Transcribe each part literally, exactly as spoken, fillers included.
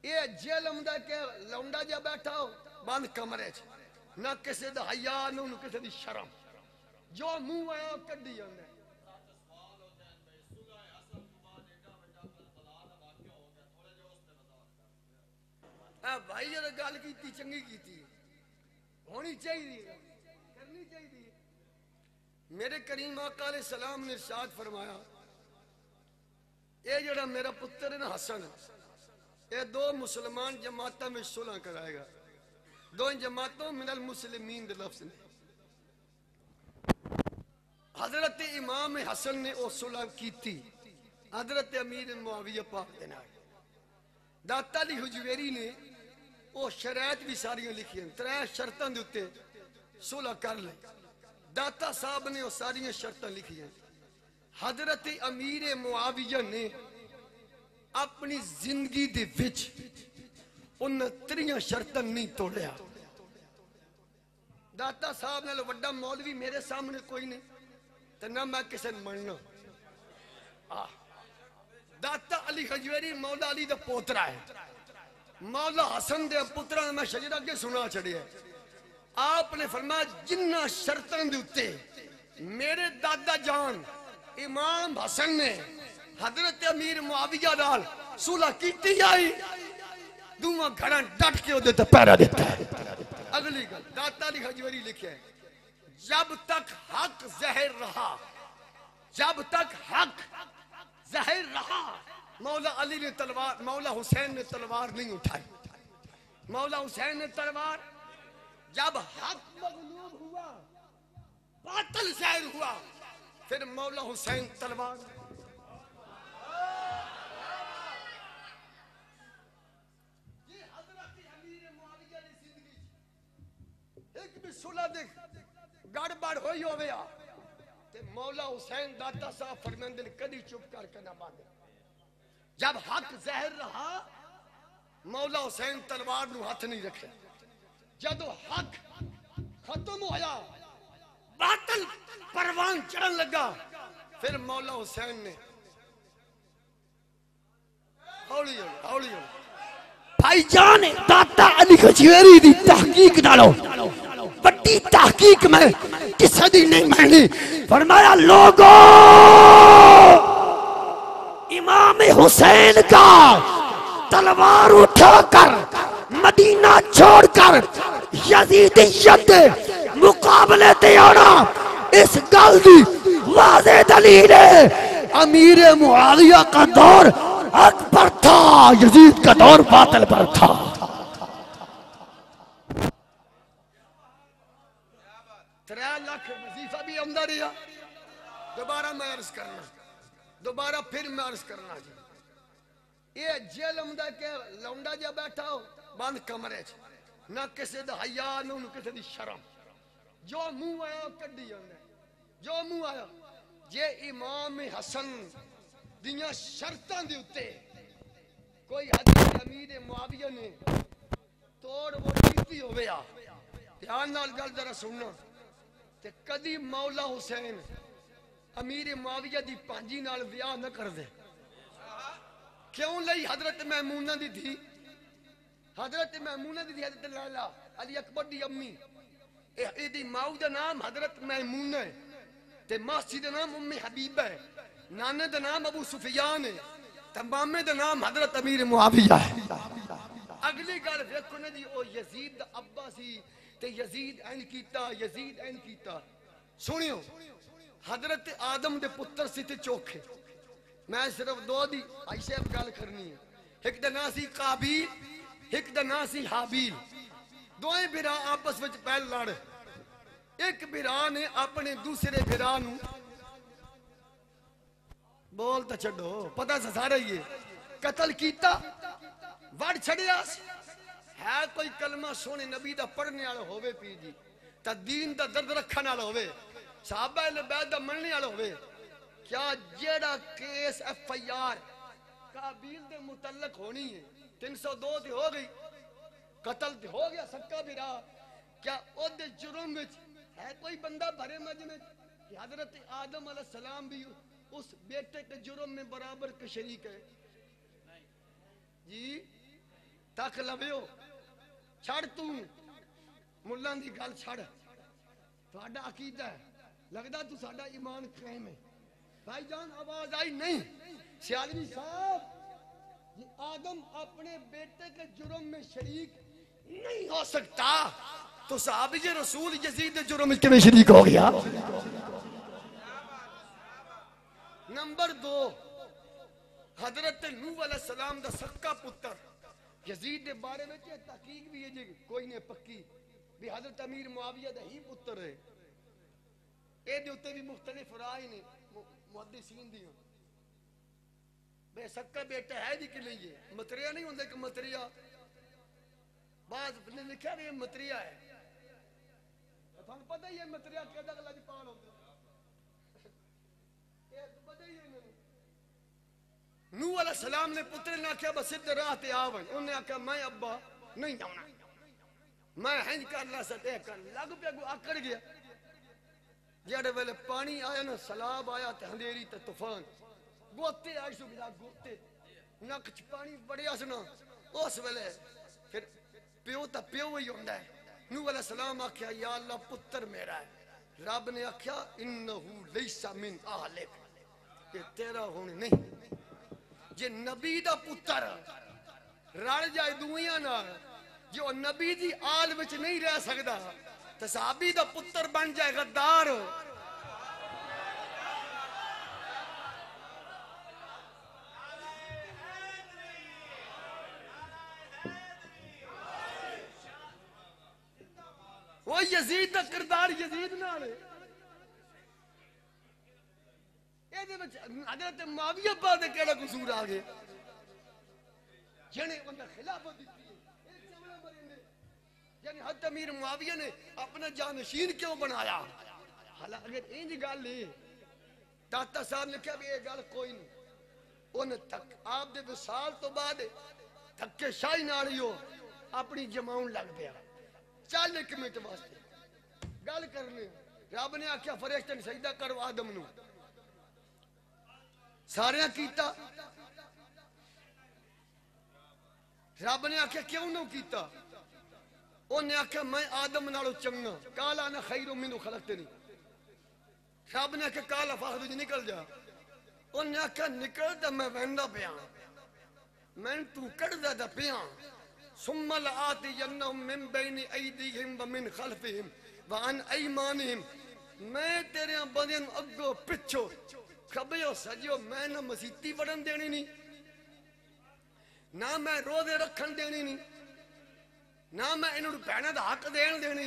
یہ جیلم دا کہ لونڈا جا بیٹھا ہو بند کمرے چ نہ کسی دا حیا نہ کسی دی شرم جو منہ آیا کڈی جاندا اے بھائی یہ گل کیتی چنگی کیتی ہونی چاہیے کرنی چاہیے میرے کریم آقا علیہ السلام نے ارشاد فرمایا اے جڑا میرا پتر ہے نا حسن اے دو مسلمان جماعتوں میں صلح کرائے گا دو جماعتوں من المسلمین دے لفظ نے حضرت امام حسن نے او صلح کیتی حضرت امیر معاویہ پاک دے نال داتا علی حجویری نے او شرائط بھی ساریاں لکھی ہیں ترے شرطاں دے اوتے صلح کر لے داتا صاحب نے او ساریاں شرطاں لکھی ہیں حضرت امیر معاویہ نے اپنی زندگی دے وچ ان تریاں شرطاں نہیں توڑیا داتا صاحب نے وڈا مولوی میرے سامنے کوئی نہیں تو نہ میں کسے مننا داتا علی حجویری مولا علی دا پوترا ہے مولا حسن دے پترا میں شجرہ کے سنا چڑھے ہے آپ نے فرمایا جنہ شرطاں دے اتے میرے دادا جان امام حسن نے حضرت امیر معاویہ دال صلح کیتی آئی دوما گھڑا ڈٹ کے ہو دیتا پیرا دیتا ہے اگلی گل داتا علی حجویری لکھے ہے جب تک حق زہر رہا جب تک حق زہر رہا مولا علی نے تلوار مولا حسین نے تلوار نہیں اٹھائی مولا حسین نے تلوار جب حق مغلوب ہوا باطل زہر ہوا پھر مولا حسین تلوار یہ حضرت امیر معاویہ نے زندگی ایک بھی صلح دیکھ گڑبڑ ہوئی ہو گیا تے مولا حسین داتا صاحب فرماندے کدی چپ کر کے نہ باندھے جب حق زہر رہا مولا حسین تلوار نو ہاتھ نہیں رکھے جدو حق ختم ہویا باطل پروان چڑھن لگا پھر مولا حسین نے ہولی ہولی ہولی ہولی بھائی جان داتا علی حجویری دی تحقیق نالو بڑی تحقیق میں کسی دی نہیں مانی فرمایا لوگوں امام حسین کا تلوار اٹھا کر مدینہ چھوڑ کر یزیدیت مقابلے تے آنا اس گل دی واضح دلیل ہے امیر معاویہ کا دور حق پر تھا یزید کا دور باطل پر تھا ترہ لاکھ وظیفہ بھی اندر رہا دوبارہ میں عرض کرنا دوبارہ پھر میں عرض کرنا جی یہ جیل امدہ کہ لونڈا جا بیٹھا ہو بند کمرے چ نہ کسی دا حیا نہ کسی دی شرم جو منہ آیا کڈی جاندا جو منہ آیا جے امام حسن دیاں شرطاں دے اوتے کوئی حضرت امیر معاویہ نے توڑ وہ کیتی ہویا دھیان نال گل ذرا سننا تے کدی مولا حسین امیر معاویہ دی پانجی نال ویاہ نہ کر دے کیوں لئی حضرت میمونہ دی تھی حضرت میمونہ دی تھی حضرت لیلہ علی اکبر دی امی اے دی ماؤ دا نام حضرت میمونہ ہے تے ماسی دا نام ام حبیبہ ہے نانے دا نام ابو سفیان ہے تمامے دا نام حضرت امیر معاویہ ہے اگلی گل ویکھو نا جی او یزید دا ابا سی تے یزید این کیتا یزید این کیتا سنیو حضرت آدم دے پتر سی تے چوکھے میں صرف دو دی ایسے اب گل کرنی ہے ایک دا نا سی قابیل ایک دا نا سی حابیل دوئے بھرا آپس وچ پہل لڑ ایک بھرا نے اپنے دوسرے بھرا نو بول تا چھڑو پتہ سے سارا یہ قتل کیتا وڑ چھڑیا ہے کوئی کلمہ سونے نبی دا پڑھنے والا ہوئے پی جی تا دین دا درد رکھنے والا ہوئے صحابہ لبید دا مننے والا ہوئے کیا جیڑا کیس ایف آئی آر قابیل دے متعلق ہونی ہے تین سو دو دی ہو گئی قتل دی ہو گیا سکا بھی رہا کیا او دے جرم وچ ہے کوئی بندہ بھرے مجمع کہ حضرت آدم علیہ السلام بھی اس بیٹے کے جرم میں برابر کے شریک ہے جی تک لویو چھڑ تو ملان دی گل چھڑ تہاڈا عقیدہ ہے لگدا تو ساڈا ایمان قائم ہے بھائی جان آواز آئی نہیں سیالوی صاحب یہ آدم اپنے بیٹے کے جرم میں شریک نہیں ہو سکتا تو صحابی رسول یزید جرم کے میں شریک ہو گیا نمبر دو حضرت نوح علیہ السلام دا سکا پتر یزید دے بارے میں تحقیق بھی ہے جی کوئی نے پکی بھی حضرت امیر معاویہ دا ہی پتر ہے اے دے اتے بھی مختلف رائے نے محدثین دی بے سکا بیٹا ہے دی کہ نہیں ہے مطریہ نہیں ہوندے کہ مطریہ بعض نے لکھا بھی یہ مطریہ ہے تو ہم پتہ ہی ہے مطریہ کہتا کہ اللہ جی پال ہوتا نوح علیہ السلام نے پتر نے آکھا بس ادھر راہ تے آویں انہوں نے آکھا میں ابا نہیں جاؤنا میں ہنج کر اللہ سے دے کر لگ پہ کو آکڑ گیا جڑے ویلے پانی آیا نا سلاب آیا تے اندھیری تے طوفان گوتے آئی سو گیا گوتے نک چ پانی بڑے اسنا اس ویلے پھر پیو تا پیو ہی ہوندا ہے نوح علیہ السلام آکھیا یا اللہ پتر میرا ہے رب نے آکھیا انہو لیسا من اہلک یہ تیرا ہونے نہیں جے نبی دا پتر رڑ جائے دوئیاں نہ جو نبی دی آل وچ نہیں رہ سکدا تے صحابی دا پتر بن جائے غدار وہ یزید دا کردار یزید نال حضرت معاویہ پاک دے کیڑا قصور آ گئے جنے بندہ خلافت دیتی ہے یعنی حضرت امیر معاویہ نے اپنا جانشین کیوں بنایا حالانکہ اگر این جی گل لی داتا صاحب نے کہا بھی یہ گل کوئی نہیں ان تک آپ دے وصال تو بعد تھکے شاہی ناڑی ہو اپنی جماؤن لگ پیا چل ایک منٹ واسطے گل کرنے رب نے آکھیا فرشتے نے سجدہ کرو آدم نو سارے کیتا رب نے آکھیا کیوں نہ کیتا انہوں نے آکھیا میں آدم نالو چنگا کالا انا خیر منو خلقتنی رب نے آکھیا کالا فاخرج نکل جا انہوں نے آکھیا نکل دا میں ویندا پیا میں تو کڑدا دا پیا ثم لآتینہم من بین ایدیہم ومن خلفہم وعن ایمانہم میں تیرے بندیاں اگو پچھو کھبیو سجیو میں نہ مسیتی وڑن دینی نہیں نہ میں روزے رکھن دینی نہیں نہ میں انہوں بہنہ دا حق دین دینی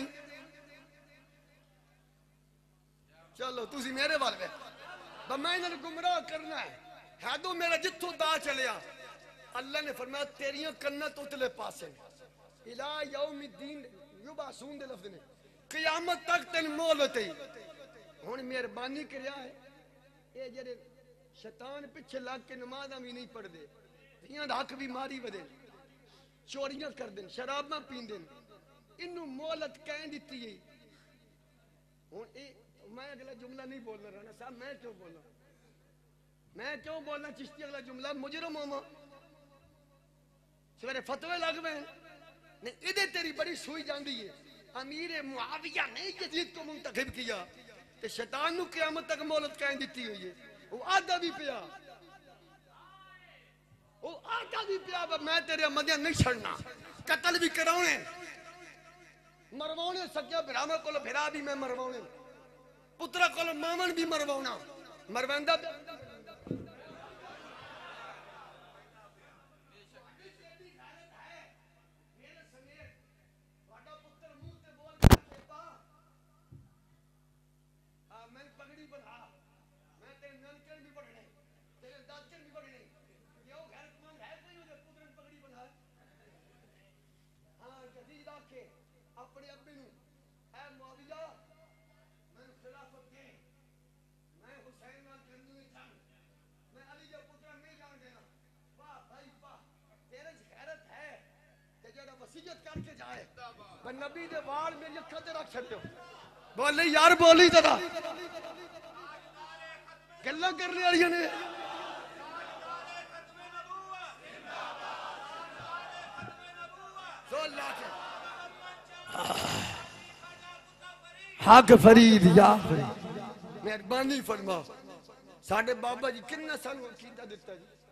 چلو تُسی میرے والے با میں انہوں گمراہ کرنا ہے حدو میرا جتھو دا چلیا اللہ نے فرمایا تیریاں کرنا تو تلے پاسے الہ یوم الدین یبعثون دے لفظ نے قیامت تک تین مولت ہی ہون مہربانی کریا ہے اے جڑے شیطان پچھے لگ کے نمازاں بھی نہیں پڑھ دے دیاں دا حق بھی ماری ودے چوریاں کر دیں شراباں پین دیں انہوں مولت کہیں دیتی ہے ہون اے میں اگلا جملہ نہیں بولنا رہنا صاحب میں کیوں بولنا میں کیوں بولنا چشتی اگلا جملہ مجرم ہوما سویرے فتوے لگ میں نہیں ادھے تیری بڑی سوئی جان دی ہے امیر معاویہ نے یزید کو منتخب کیا کہ شیطان نو قیامت تک مولت کہیں دیتی ہوئی ہے وہ آدھا بھی پیا وہ آدھا بھی پیا میں تیرے مدیاں نہیں چھڑنا قتل بھی کراؤنے مرواؤنے سکیا برامہ کو لو بھرا بھی میں مرواؤنے پترہ کو لو مامن بھی مرواؤنا مروندہ اپنے ابی نو اے معاویہ میں خلافت دے میں حسین نال جنگی جان میں علی جا پتر نہیں جان دینا واہ بھائی واہ تیرے غیرت ہے کہ جڑا وصیت کر کے جائے پر نبی دے وال میری اکھاں تے رکھ چھڈو بولی یار بولی ذرا گلاں کرنے والیاں نے سو اللہ کے حق فرید یا فرید مہربانی فرما ساڈے بابا جی کتنا سال عقیدہ دیتا جی